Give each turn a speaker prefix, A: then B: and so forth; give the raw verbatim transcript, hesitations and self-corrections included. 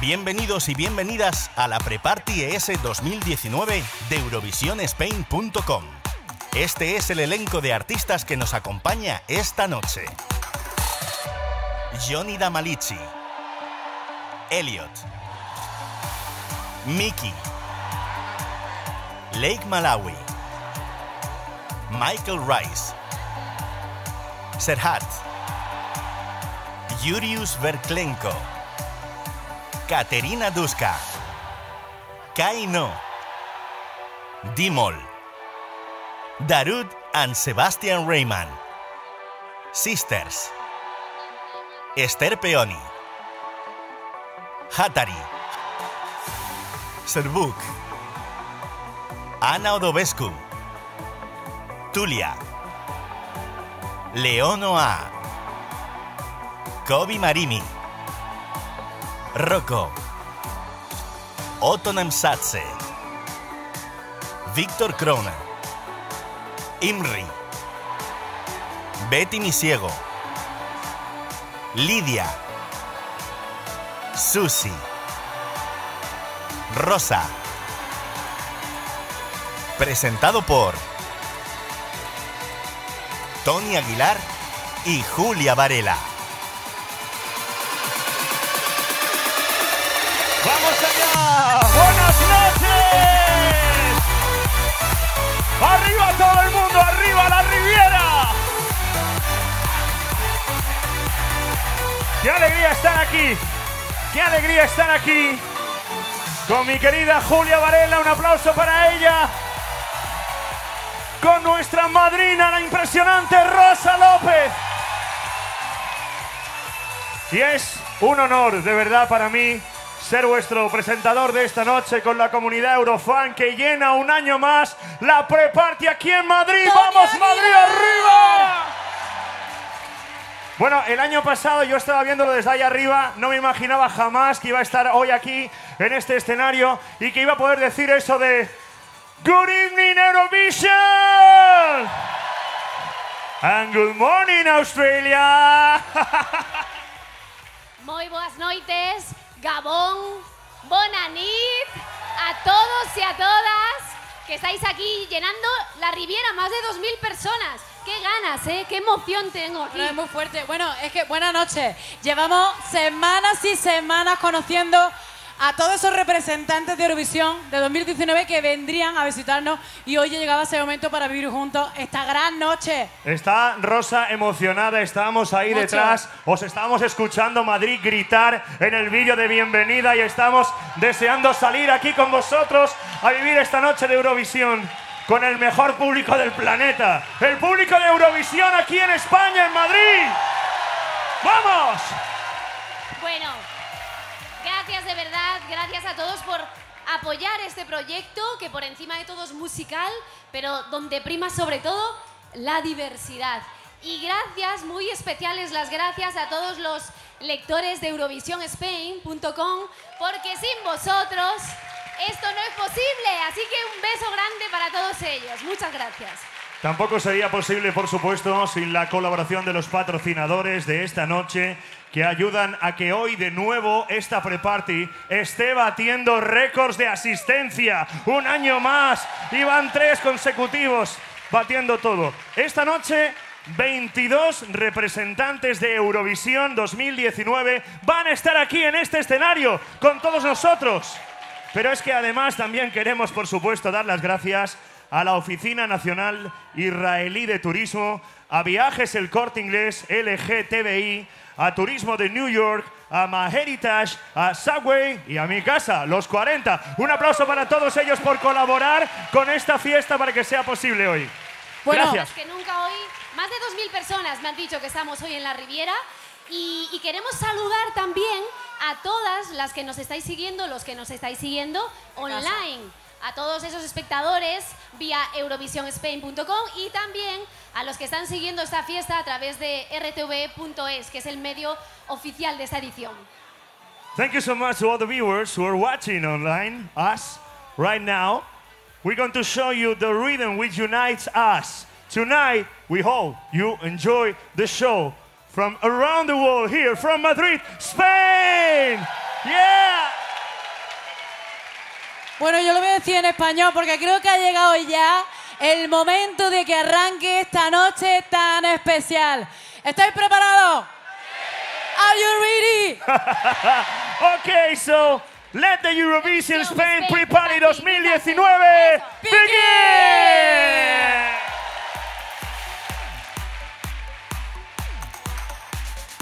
A: Bienvenidos y bienvenidas a la Pre-Party E S dos mil diecinueve de Eurovisión Spain punto com. Este es el elenco de artistas que nos acompaña esta noche. Johnny Damalichi, Elliot, Miki, Lake Malawi, Michael Rice, Serhat, Yurius Verklenko, Katerina Duska, Kaino, Dimol, Darude and Sebastian Rayman, Sisters, Esther Peoni, Hatari, Serbuk, Ana Odobescu, Tulia, Leonoa, Kobi Marimi, Rocco, Otto Nemsadze, Víctor Krona, Imri, Betty Misiego, Lidia, Susi, Rosa. Presentado por Tony Aguilar y Julia Varela.
B: ¡Vamos allá! ¡Buenas noches! ¡Arriba todo el mundo! ¡Arriba la Riviera! ¡Qué alegría estar aquí! ¡Qué alegría estar aquí! Con mi querida Julia Varela, un aplauso para ella. Con nuestra madrina, la impresionante Rosa López. Y es un honor, de verdad, para mí, ser vuestro presentador de esta noche con la comunidad Eurofan que llena un año más la Pre-Party aquí en Madrid. ¡Vamos, Madrid, arriba! Bueno, el año pasado yo estaba viéndolo desde ahí arriba, no me imaginaba jamás que iba a estar hoy aquí en este escenario y que iba a poder decir eso de Good evening, Eurovision! And good morning, Australia!
C: Muy buenas noites, Gabón, bona nit a todos y a todas que estáis aquí llenando la Riviera, más de dos mil personas. ¡Qué ganas, eh! ¡Qué emoción tengo aquí!
D: Bueno, es muy fuerte. Bueno, es que, buenas noches. Llevamos semanas y semanas conociendo a todos esos representantes de Eurovisión de dos mil diecinueve que vendrían a visitarnos y hoy llegaba ese momento para vivir juntos esta gran noche.
B: Está Rosa emocionada, estábamos ahí
D: Mucho.
B: detrás, os estábamos escuchando Madrid gritar en el vídeo de bienvenida y estamos deseando salir aquí con vosotros a vivir esta noche de Eurovisión con el mejor público del planeta, el público de Eurovisión aquí en España, en Madrid. ¡Vamos!
C: Bueno, gracias de verdad, gracias a todos por apoyar este proyecto que por encima de todo es musical, pero donde prima sobre todo la diversidad. Y gracias, muy especiales las gracias a todos los lectores de Eurovisión Spain punto com, porque sin vosotros esto no es posible, así que un beso grande para todos ellos. Muchas gracias.
B: Tampoco sería posible, por supuesto, sin la colaboración de los patrocinadores de esta noche que ayudan a que hoy de nuevo esta Pre-Party esté batiendo récords de asistencia. Un año más y van tres consecutivos batiendo todo. Esta noche veintidós representantes de Eurovisión dos mil diecinueve van a estar aquí en este escenario con todos nosotros. Pero es que además también queremos, por supuesto, dar las gracias a la Oficina Nacional Israelí de Turismo, a Viajes El Corte Inglés, L G T B I, a Turismo de New York, a MyHeritage, a Subway y a mi casa, Los cuarenta. Un aplauso para todos ellos por colaborar con esta fiesta para que sea posible hoy.
D: Bueno,
B: Gracias.
C: Más que nunca hoy, más de dos mil personas me han dicho que estamos hoy en la Riviera y, y queremos saludar también a todas las que nos estáis siguiendo, los que nos estáis siguiendo online, a todos esos espectadores vía Eurovisión Spain punto com y también a los que están siguiendo esta fiesta a través de R T V punto es, que es el medio oficial de esta edición.
B: Thank you so much to all the viewers who are watching online us right now. We're going to show you the rhythm which unites us. Tonight, we hope you enjoy the show from around the world here from Madrid, Spain. Yeah!
D: Bueno, yo lo voy a decir en español porque creo que ha llegado ya el momento de que arranque esta noche tan especial. ¿Estáis preparados? Are you ready?
B: Okay, so let the Eurovision Spain Pre-Party dos mil diecinueve begin!